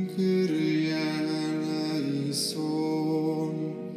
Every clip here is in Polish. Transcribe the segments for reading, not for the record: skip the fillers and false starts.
Kyrie eleison.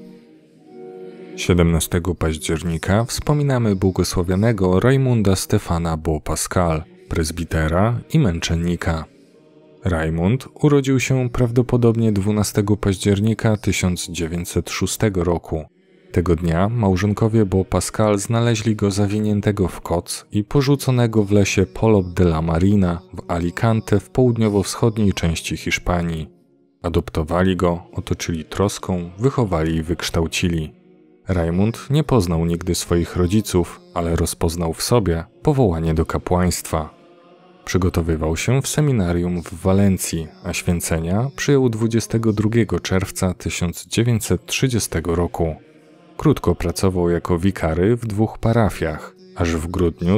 17 października wspominamy błogosławionego Rajmunda Stefana Beaupascal, prezbitera i męczennika. Rajmund urodził się prawdopodobnie 12 października 1906 roku. Tego dnia małżonkowie Beaupascal znaleźli go zawiniętego w koc i porzuconego w lesie Polop de la Marina w Alicante w południowo-wschodniej części Hiszpanii. Adoptowali go, otoczyli troską, wychowali i wykształcili. Rajmund nie poznał nigdy swoich rodziców, ale rozpoznał w sobie powołanie do kapłaństwa. Przygotowywał się w seminarium w Walencji, a święcenia przyjął 22 czerwca 1930 roku. Krótko pracował jako wikary w 2 parafiach, aż w grudniu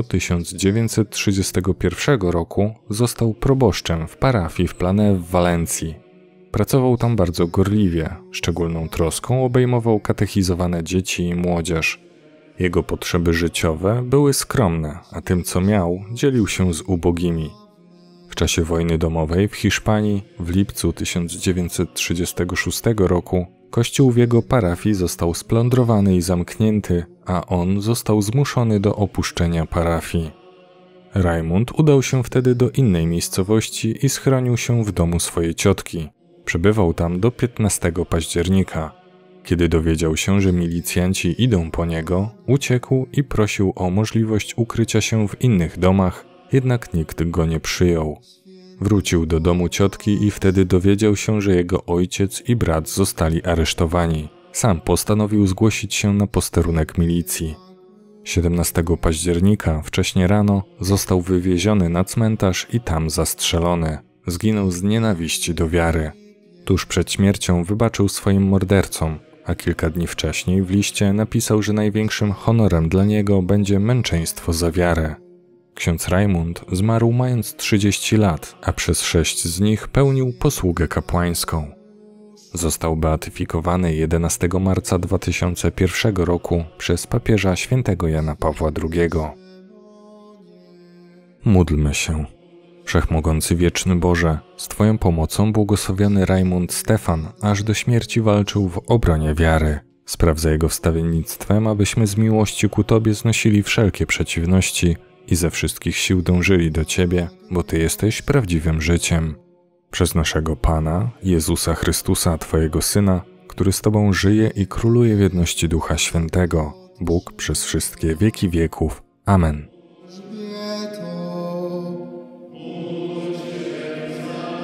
1931 roku został proboszczem w parafii w Planę w Walencji. Pracował tam bardzo gorliwie, szczególną troską obejmował katechizowane dzieci i młodzież. Jego potrzeby życiowe były skromne, a tym co miał dzielił się z ubogimi. W czasie wojny domowej w Hiszpanii w lipcu 1936 roku kościół w jego parafii został splądrowany i zamknięty, a on został zmuszony do opuszczenia parafii. Rajmund udał się wtedy do innej miejscowości i schronił się w domu swojej ciotki. Przebywał tam do 15 października. Kiedy dowiedział się, że milicjanci idą po niego, uciekł i prosił o możliwość ukrycia się w innych domach, jednak nikt go nie przyjął. Wrócił do domu ciotki i wtedy dowiedział się, że jego ojciec i brat zostali aresztowani. Sam postanowił zgłosić się na posterunek milicji. 17 października wcześnie rano został wywieziony na cmentarz i tam zastrzelony. Zginął z nienawiści do wiary. Tuż przed śmiercią wybaczył swoim mordercom, a kilka dni wcześniej w liście napisał, że największym honorem dla niego będzie męczeństwo za wiarę. Ksiądz Rajmund zmarł mając 30 lat, a przez 6 z nich pełnił posługę kapłańską. Został beatyfikowany 11 marca 2001 roku przez papieża świętego Jana Pawła II. Módlmy się. Wszechmogący wieczny Boże, z Twoją pomocą błogosławiony Rajmund Stefan aż do śmierci walczył w obronie wiary. Spraw za jego wstawiennictwem, abyśmy z miłości ku Tobie znosili wszelkie przeciwności i ze wszystkich sił dążyli do Ciebie, bo Ty jesteś prawdziwym życiem. Przez naszego Pana, Jezusa Chrystusa, Twojego Syna, który z Tobą żyje i króluje w jedności Ducha Świętego, Bóg przez wszystkie wieki wieków. Amen.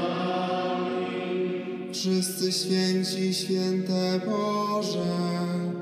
Wszyscy święci, święte Boże.